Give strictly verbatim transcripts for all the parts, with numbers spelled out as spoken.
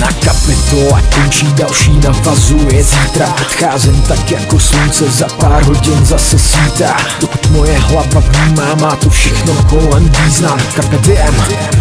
Jedna kapitola končí, další navazuje zítra. Odcházím tak jako slunce, za pár hodin zase svítá. Dokud moje hlava vnímá, má to všechno kolem význam. Carpe diem,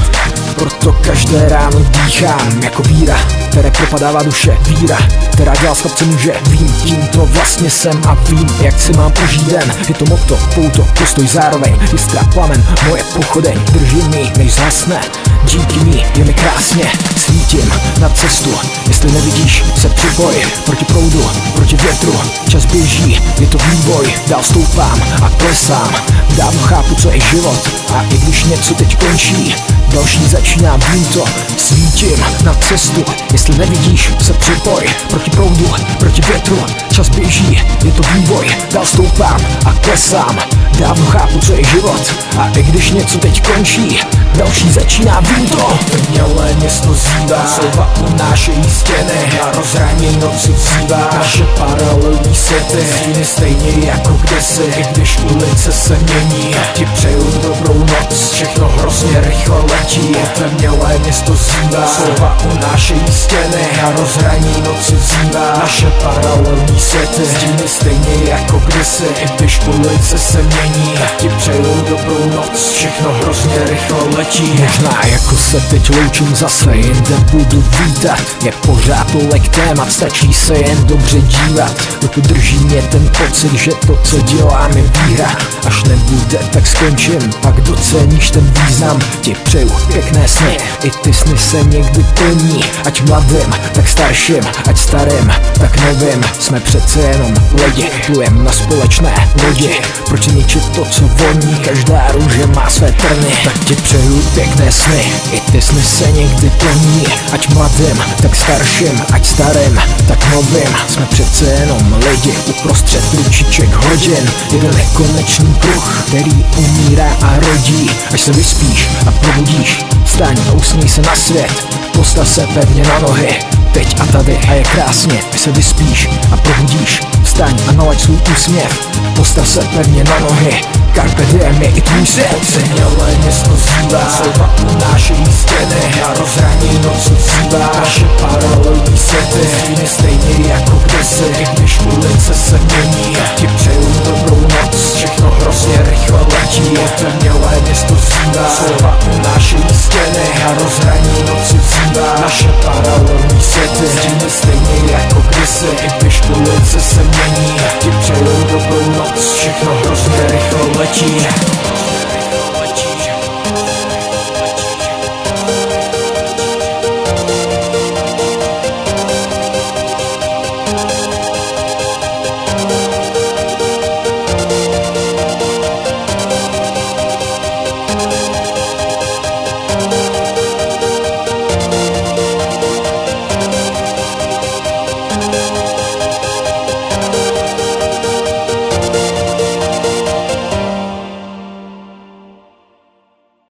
proto každé ráno dýchám jako víra, které propadává duše. Víra, která dělá z chlapce muže. Vím, tím to vlastně jsem a vím, jak si mám prožít den. Je to motto, pouto, postoj zároveň. Jiskra, plamen, moje pochodeň. Drží mi, než zhasne. Díky ní je mi krásně. Svítím na cestu, jestli nevidíš, se připoj. Proti proudu, proti větru, čas běží, je to vývoj. Dál stoupám a klesám. Dávno chápu, co je život. A i když něco teď končí, další začíná, vím to. Svítím na cestu, jestli nevidíš, se připoj. Proti proudu, proti větru, čas běží, je to vývoj. Dál stoupám a klesám. Dávno chápu, co je život. A i když něco teď končí, další začíná, vím to. Mělé město zývá, slova unášejí stěny a rozhraní noci vzývá. Naše paralelní světy stíny stejně jako kdysi. I když ulice se mění, ti přeju dobrou noc. Všechno hrozně rychle letí. Mělé město zývá, slova unášejí stěny a rozhraní noci vzývá. Naše paralelní světy stíny stejně jako kdysi. I když ulice se mění, ti přeju dobrou noc. Všechno hrozně rychle letí. Možná jako se teď loučím zase, jinde budu vítat. Je pořád tolik témat, stačí se jen dobře dívat. Dokud drží mě ten pocit, že to, co dělám, je výhra. Až nebude, tak skončím, pak doceníš ten význam. Ti přeju pěkné sny, i ty sny se někdy plní. Ať mladým, tak starším, ať starým, tak novým. Jsme přece jenom lidi, plujem na společné lodi. Proč ničit to, co voní, každá růže má své trny. Tak ti přeju pěkné sny, i ty sny se někdy plní. Ať mladým, tak starším, ať starým, tak novým. Jsme přece jenom lidi uprostřed ručiček hodin. Jeden nekonečný kruh, který umírá a rodí. Až se vyspíš a probudíš, vstaň a usmíj se na svět. Postav se pevně na nohy, teď a tady a je krásně. Až se vyspíš a probudíš, vstaň a nalaď svůj úsměv. Postav se pevně na nohy, Carpe diem je i tvůj svět. Mělé město zývá, slova unášejí stěny a rozhraní noci vzývá. Naše paralelní